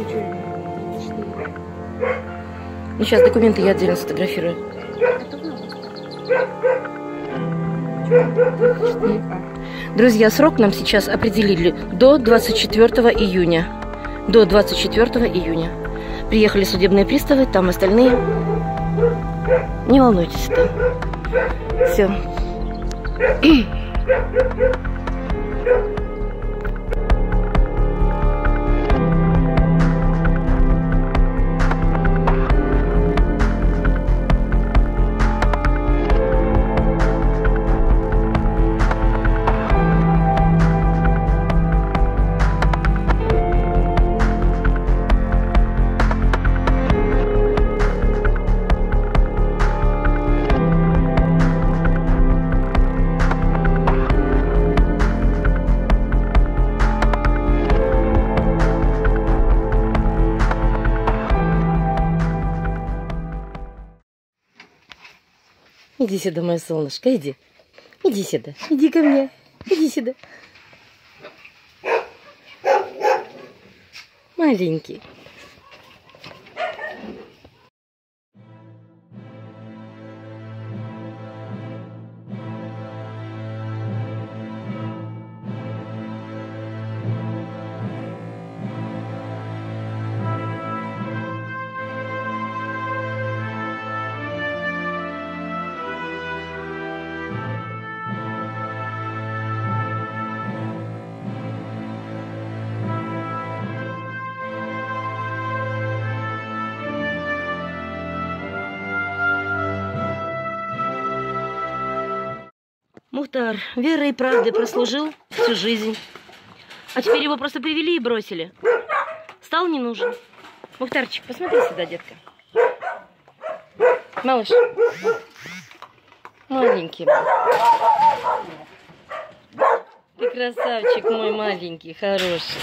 Ну, сейчас документы я отдельно сфотографирую. Друзья, срок нам сейчас определили до 24 июня. До 24 июня. Приехали судебные приставы, там остальные. Не волнуйтесь, да. Все. Иди сюда, мое солнышко, иди. Иди сюда, иди ко мне, иди сюда. Маленький. Мухтар верой и правдой прослужил всю жизнь. А теперь его просто привели и бросили. Стал не нужен. Мухтарчик, посмотри сюда, детка. Малыш. Маленький. Ты красавчик мой маленький, хороший.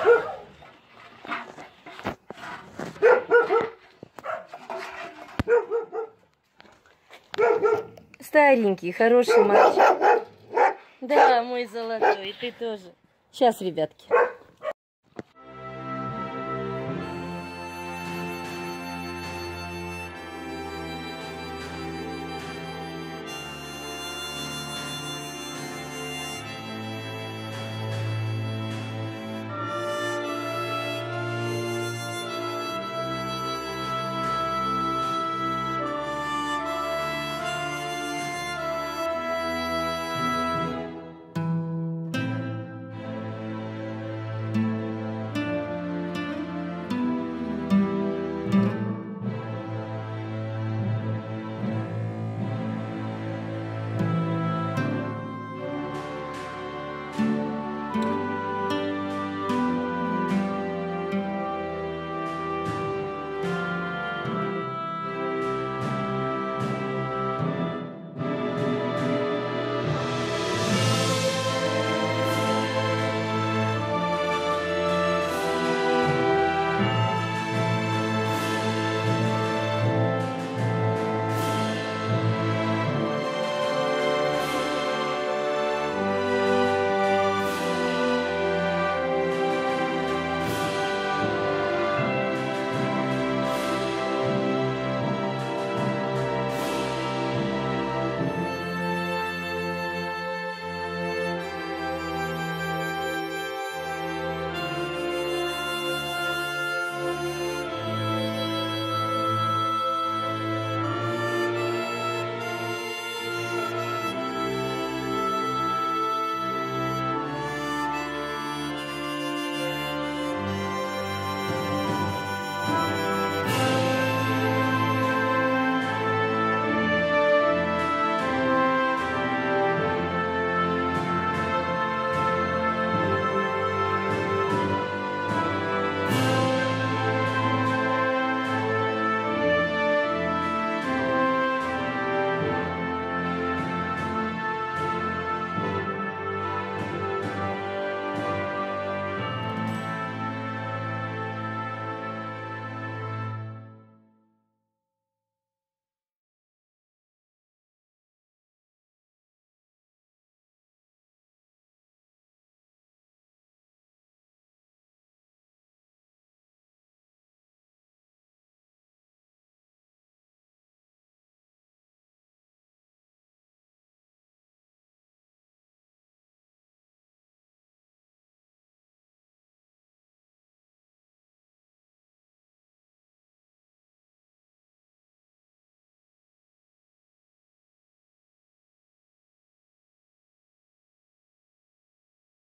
Старенький, хороший мальчик. Да, мой золотой, и ты тоже. Сейчас, ребятки.